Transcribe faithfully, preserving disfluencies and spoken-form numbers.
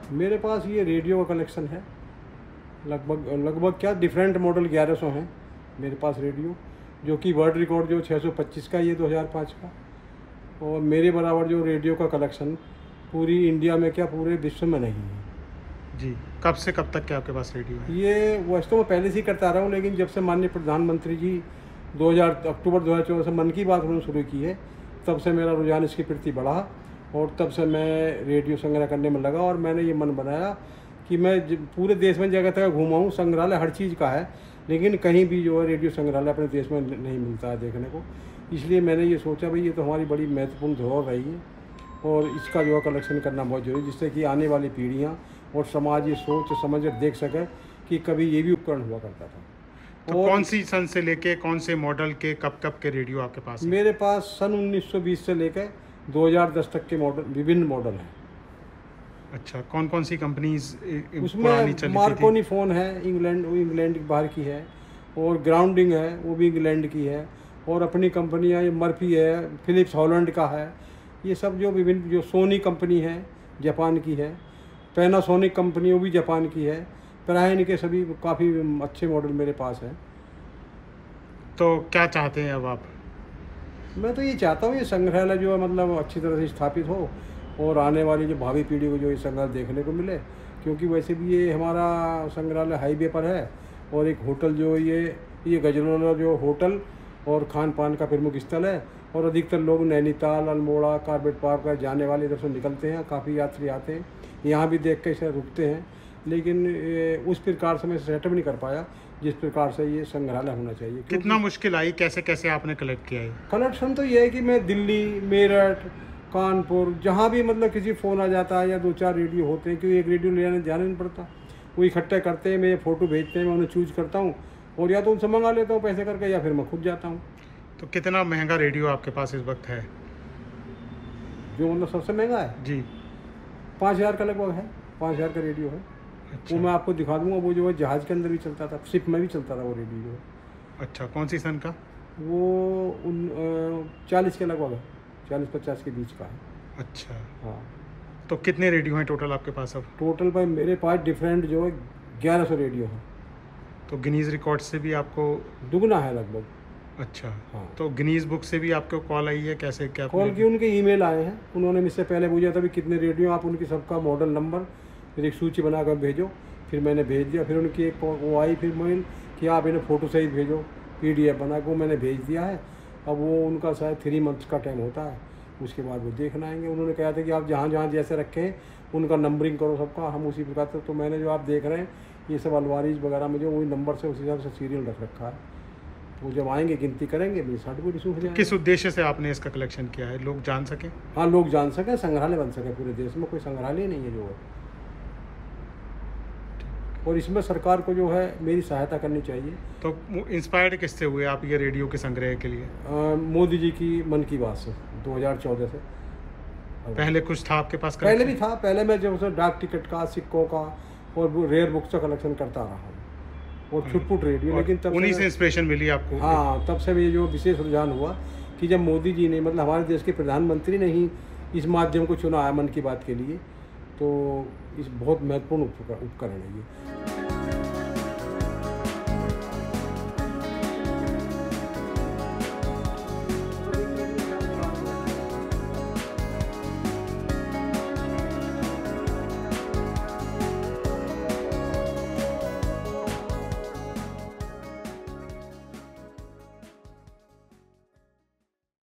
मेरे पास ये रेडियो का कलेक्शन है, लगभग लगभग क्या डिफरेंट मॉडल ग्यारह सौ हैं मेरे पास रेडियो, जो कि वर्ल्ड रिकॉर्ड जो छः सौ पच्चीस का ये दो हज़ार पाँच का। और मेरे बराबर जो रेडियो का कलेक्शन पूरी इंडिया में क्या पूरे विश्व में नहीं है जी। कब से कब तक क्या आपके पास रेडियो है? ये वैसे तो मैं पहले से ही करता रहा हूँ, लेकिन जब से माननीय प्रधानमंत्री जी दो हज़ार अक्टूबर दो हज़ार चौदह से मन की बात उन्होंने शुरू की है, तब से मेरा रुझान इसके प्रति बढ़ा और तब से मैं रेडियो संग्रह करने में लगा। और मैंने ये मन बनाया कि मैं पूरे देश में जगह तक घूमा हूँ। संग्रहालय हर चीज़ का है, लेकिन कहीं भी जो है रेडियो संग्रहालय अपने देश में नहीं मिलता है देखने को। इसलिए मैंने ये सोचा भाई ये तो हमारी बड़ी महत्वपूर्ण धरोहर रही है और इसका जो है कलेक्शन करना बहुत जरूरी, जिससे कि आने वाली पीढ़ियाँ और समाज ये सोच समझ कर देख सके कि कभी ये भी उपकरण हुआ करता था। तो कौन सी सन से लेके कौन से मॉडल के कब कब के रेडियो आपके पास है? मेरे पास सन उन्नीस सौ बीस से लेकर दो हज़ार दस तक के मॉडल विभिन्न मॉडल हैं। अच्छा, कौन कौन सी कंपनीज उसमें मार्कोनी फ़ोन है, इंग्लैंड वो इंग्लैंड की बाहर की है, और ग्राउंडिंग है वो भी इंग्लैंड की है, और अपनी कंपनियाँ ये मर्फी है, फिलिप्स हॉलैंड का है, ये सब जो विभिन्न जो सोनी कंपनी है जापान की है, पैनासोनिक कंपनी वो भी जापान की है, प्रायन के सभी काफ़ी अच्छे मॉडल मेरे पास हैं। तो क्या चाहते हैं अब आप? मैं तो ये चाहता हूँ ये संग्रहालय जो है मतलब अच्छी तरह से स्थापित हो और आने वाली जो भावी पीढ़ी को जो ये संग्रहालय देखने को मिले, क्योंकि वैसे भी ये हमारा संग्रहालय हाईवे पर है और एक होटल जो ये ये गजनौला जो होटल और खान पान का प्रमुख स्थल है, और अधिकतर लोग नैनीताल, अल्मोड़ा, कारपेट पार्क का जाने वाले इधर से निकलते हैं, काफ़ी यात्री आते हैं, यहाँ भी देख के इसे रुकते हैं, लेकिन उस प्रकार से मैं सेटअप नहीं कर पाया जिस प्रकार से ये संग्रहालय होना चाहिए। कितना मुश्किल आई, कैसे कैसे आपने कलेक्ट किया है? कलेक्शन तो ये है कि मैं दिल्ली, मेरठ, कानपुर, जहाँ भी मतलब किसी फ़ोन आ जाता है या दो चार रेडियो होते हैं, क्योंकि एक रेडियो ले जाने जाना नहीं पड़ता, वो इकट्ठे करते हैं, मैं फ़ोटो भेजते हैं, मैं उन्हें चूज करता हूँ और या तो उनसे मंगा लेता हूँ पैसे करके या फिर मैं खुद जाता हूँ। तो कितना महंगा रेडियो आपके पास इस वक्त है? जो मतलब सबसे महंगा है जी, पाँच हज़ार का लगभग है, पाँच हज़ार का रेडियो है। अच्छा। वो मैं आपको दिखा दूंगा, वो जो है जहाज़ के अंदर भी चलता था, शिप में भी चलता था वो रेडियो जो है। अच्छा, कौन सी सन का? वो उन चालीस के लगभग है, चालीस पचास के बीच का है। अच्छा, हाँ। तो कितने रेडियो हैं टोटल आपके पास अब? टोटल भाई मेरे पास डिफरेंट जो है ग्यारह सौ रेडियो है। तो गिनीज रिकॉर्ड से भी आपको दुगना है लगभग। अच्छा, हाँ। तो गिनीज बुक से भी आपको कॉल आई है? कैसे क्या कॉल की उनके ईमेल आए हैं, उन्होंने मुझसे पहले पूछा था भी कितने रेडियो, आप उनकी सबका मॉडल नंबर फिर एक सूची बनाकर भेजो, फिर मैंने भेज दिया। फिर उनकी एक वो आई फिर मेल कि आप इन्हें फ़ोटो सहित भेजो, पीडीएफ बना के, वो मैंने भेज दिया है। अब वो उनका शायद थ्री मंथ्स का टाइम होता है, उसके बाद वो देखना आएंगे। उन्होंने कहा था कि आप जहाँ जहाँ जैसे रखें उनका नंबरिंग करो सबका, हम उसी प्रकार से। तो मैंने जो आप देख रहे हैं ये सब अलवारीज वगैरह में जो वही नंबर से उसी हिसाब से सीरियल रख रखा है, वो जब आएंगे गिनती करेंगे मेरी सर्टिफिकेट इशू हो जाएगा। किस उद्देश्य से आपने इसका कलेक्शन किया है? लोग जान सकें? हाँ, लोग जान सकें, संग्रहालय बन सके पूरे देश में, कोई संग्रहालय नहीं है जो है। और इसमें सरकार को जो है मेरी सहायता करनी चाहिए। तो इंस्पायर्ड किससे हुए आप ये रेडियो के संग्रह के लिए? आ, मोदी जी की मन की बात से दो हज़ार चौदह से। पहले कुछ था आपके पास? पहले भी था, पहले मैं जब उसे डाक टिकट का, सिक्कों का और रेयर बुक्स का कलेक्शन करता रहा हूँ और छुटपुट रेडियो, लेकिन तब उन्हीं से इंस्पिरेशन मिली आपको? हाँ, तब से ये जो विशेष रुझान हुआ कि जब मोदी जी ने मतलब हमारे देश के प्रधानमंत्री ने ही इस माध्यम को चुना है मन की बात के लिए, तो इस बहुत महत्वपूर्ण उपकरण है ये।